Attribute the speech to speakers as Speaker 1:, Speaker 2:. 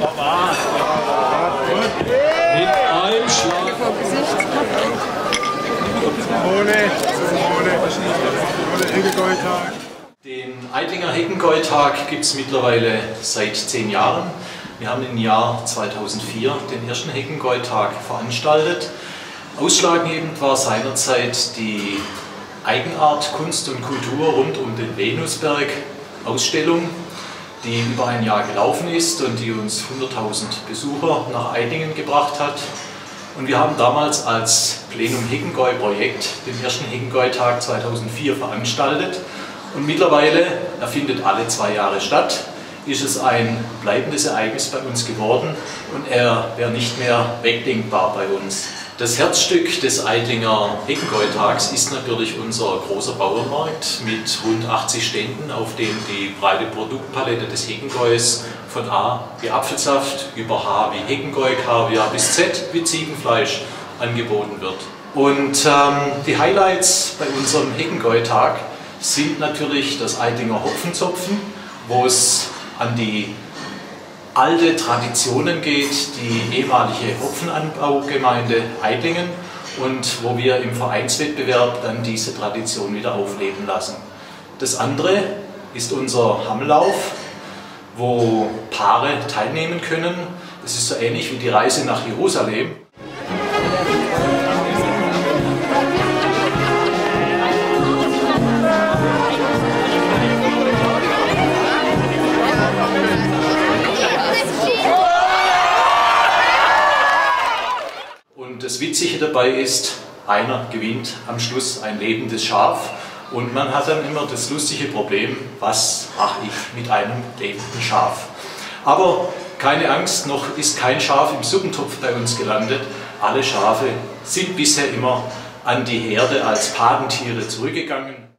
Speaker 1: Mit einem Schlag. Den Eitlinger Heckengäutag gibt es mittlerweile seit 10 Jahren. Wir haben im Jahr 2004 den ersten Heckengäutag veranstaltet. Ausschlaggebend war seinerzeit die Eigenart Kunst und Kultur rund um den Venusberg Ausstellung, die über ein Jahr gelaufen ist und die uns 100.000 Besucher nach Eitlingen gebracht hat. Und wir haben damals als Plenum Heckengäu-Projekt den ersten Heckengäutag 2004 veranstaltet. Und mittlerweile, er findet alle 2 Jahre statt, ist es ein bleibendes Ereignis bei uns geworden und er wäre nicht mehr wegdenkbar bei uns. Das Herzstück des Eitlinger Heckengäutags ist natürlich unser großer Bauernmarkt mit rund 80 Ständen, auf dem die breite Produktpalette des Heckengäus von A wie Apfelsaft über H wie Heckengäu, Kaviar bis Z wie Ziegenfleisch angeboten wird. Und die Highlights bei unserem Heckengäutag sind natürlich das Eitlinger Hopfenzopfen, wo es an die alte Traditionen geht, die ehemalige Hopfenanbaugemeinde Eitlingen und wo wir im Vereinswettbewerb dann diese Tradition wieder aufleben lassen. Das andere ist unser Hammellauf, wo Paare teilnehmen können. Das ist so ähnlich wie die Reise nach Jerusalem. Das Witzige dabei ist, einer gewinnt am Schluss ein lebendes Schaf und man hat dann immer das lustige Problem, was mache ich mit einem lebenden Schaf? Aber keine Angst, noch ist kein Schaf im Suppentopf bei uns gelandet. Alle Schafe sind bisher immer an die Herde als Patentiere zurückgegangen.